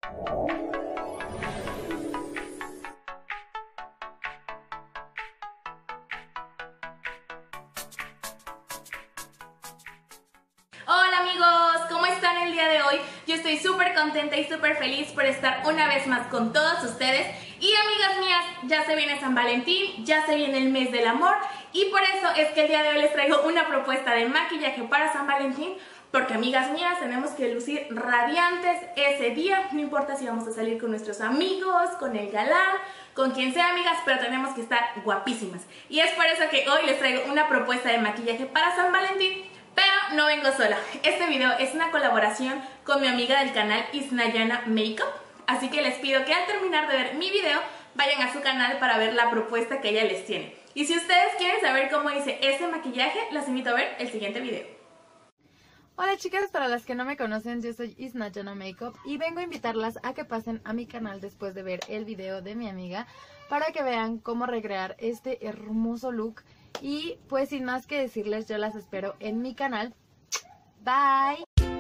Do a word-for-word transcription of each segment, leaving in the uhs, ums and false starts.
Hola amigos, ¿cómo están el día de hoy? Yo estoy súper contenta y súper feliz por estar una vez más con todos ustedes. Y amigas mías, ya se viene San Valentín, ya se viene el mes del amor, y por eso es que el día de hoy les traigo una propuesta de maquillaje para San Valentín, porque amigas mías, tenemos que lucir radiantes ese día. No importa si vamos a salir con nuestros amigos, con el galán, con quien sea, amigas, pero tenemos que estar guapísimas. Y es por eso que hoy les traigo una propuesta de maquillaje para San Valentín. Pero no vengo sola. Este video es una colaboración con mi amiga del canal Isnayana Makeup. Así que les pido que al terminar de ver mi video vayan a su canal para ver la propuesta que ella les tiene. Y si ustedes quieren saber cómo hice este maquillaje, los invito a ver el siguiente video. Hola chicas, para las que no me conocen, yo soy Isnayana Makeup y vengo a invitarlas a que pasen a mi canal después de ver el video de mi amiga para que vean cómo recrear este hermoso look. Y pues sin más que decirles, yo las espero en mi canal. Bye.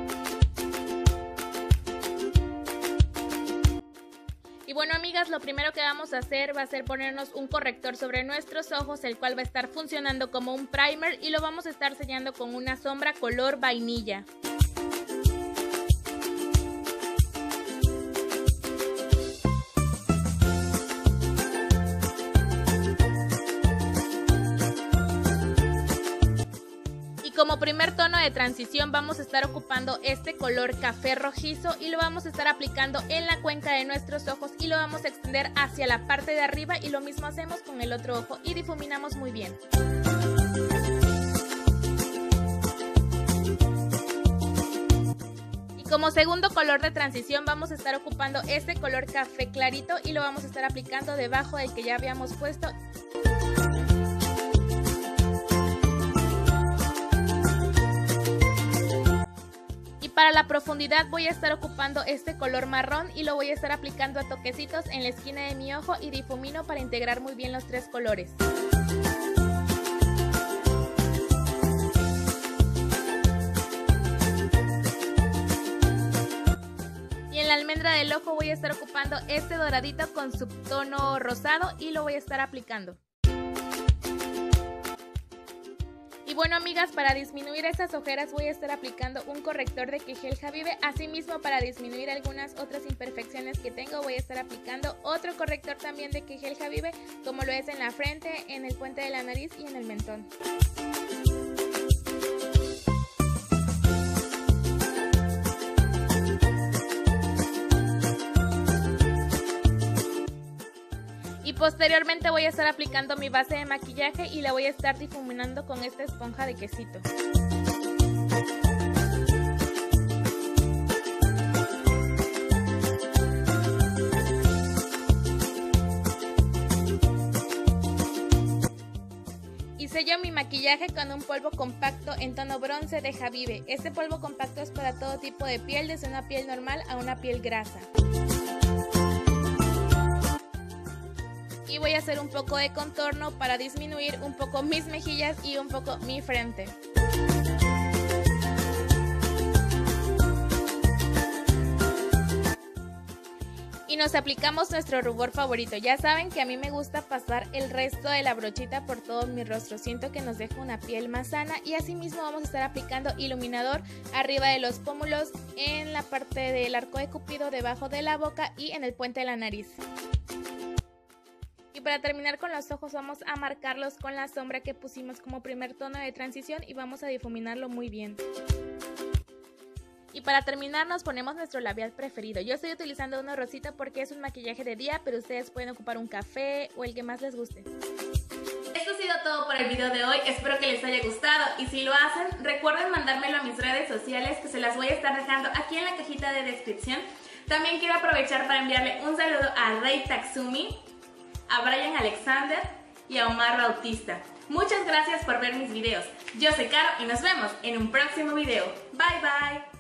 Y bueno amigas, lo primero que vamos a hacer va a ser ponernos un corrector sobre nuestros ojos, el cual va a estar funcionando como un primer, y lo vamos a estar sellando con una sombra color vainilla. Como primer tono de transición vamos a estar ocupando este color café rojizo y lo vamos a estar aplicando en la cuenca de nuestros ojos y lo vamos a extender hacia la parte de arriba, y lo mismo hacemos con el otro ojo y difuminamos muy bien. Y como segundo color de transición vamos a estar ocupando este color café clarito y lo vamos a estar aplicando debajo del que ya habíamos puesto. Para la profundidad voy a estar ocupando este color marrón y lo voy a estar aplicando a toquecitos en la esquina de mi ojo y difumino para integrar muy bien los tres colores. Y en la almendra del ojo voy a estar ocupando este doradito con subtono rosado y lo voy a estar aplicando. Y bueno amigas, para disminuir esas ojeras voy a estar aplicando un corrector de Kejel Habibe. Asimismo, para disminuir algunas otras imperfecciones que tengo, voy a estar aplicando otro corrector también de Kejel Habibe, como lo es en la frente, en el puente de la nariz y en el mentón. Y posteriormente voy a estar aplicando mi base de maquillaje y la voy a estar difuminando con esta esponja de quesito. Y sello mi maquillaje con un polvo compacto en tono bronce de Habibe. Este polvo compacto es para todo tipo de piel, desde una piel normal a una piel grasa. Y voy a hacer un poco de contorno para disminuir un poco mis mejillas y un poco mi frente. Y nos aplicamos nuestro rubor favorito. Ya saben que a mí me gusta pasar el resto de la brochita por todo mi rostro. Siento que nos deja una piel más sana, y asimismo vamos a estar aplicando iluminador arriba de los pómulos, en la parte del arco de cupido, debajo de la boca y en el puente de la nariz. Y para terminar con los ojos vamos a marcarlos con la sombra que pusimos como primer tono de transición y vamos a difuminarlo muy bien. Y para terminar nos ponemos nuestro labial preferido. Yo estoy utilizando uno rosita porque es un maquillaje de día, pero ustedes pueden ocupar un café o el que más les guste. Esto ha sido todo por el video de hoy, espero que les haya gustado, y si lo hacen recuerden mandármelo a mis redes sociales, que se las voy a estar dejando aquí en la cajita de descripción. También quiero aprovechar para enviarle un saludo a Rey Tatsumi, a Brian Alexander y a Omar Bautista. Muchas gracias por ver mis videos. Yo soy Caro y nos vemos en un próximo video. Bye bye.